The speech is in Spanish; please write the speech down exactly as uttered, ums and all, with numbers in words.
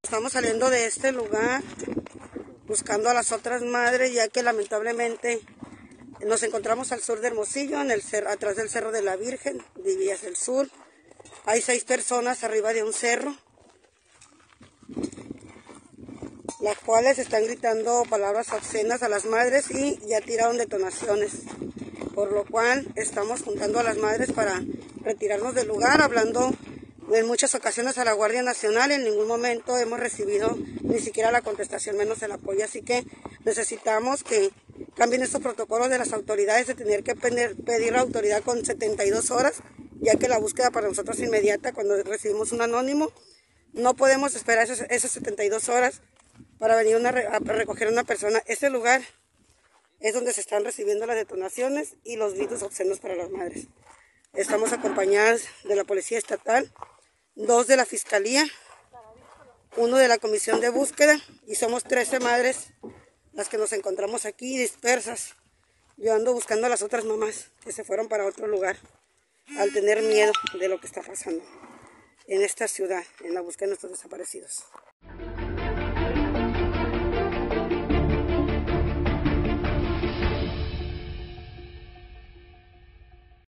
Estamos saliendo de este lugar buscando a las otras madres, ya que lamentablemente nos encontramos al sur de Hermosillo, en el cerro, atrás del Cerro de la Virgen, de Villas del Sur. Hay seis personas arriba de un cerro, las cuales están gritando palabras obscenas a las madres y ya tiraron detonaciones, por lo cual estamos juntando a las madres para retirarnos del lugar, hablando en muchas ocasiones a la Guardia Nacional. En ningún momento hemos recibido ni siquiera la contestación, menos el apoyo, así que necesitamos que cambien estos protocolos de las autoridades de tener que pedir la autoridad con setenta y dos horas, ya que la búsqueda para nosotros es inmediata. Cuando recibimos un anónimo, no podemos esperar esas, esas setenta y dos horas para venir una, a recoger a una persona. Este lugar es donde se están recibiendo las detonaciones y los gritos obscenos para las madres. Estamos acompañadas de la Policía Estatal, dos de la Fiscalía, uno de la Comisión de Búsqueda, y somos trece madres las que nos encontramos aquí dispersas. Yo ando buscando a las otras mamás que se fueron para otro lugar al tener miedo de lo que está pasando en esta ciudad, en la búsqueda de nuestros desaparecidos.